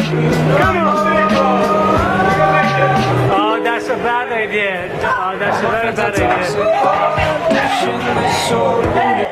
Come on! Oh, that's a bad idea. Oh, that's a very bad idea.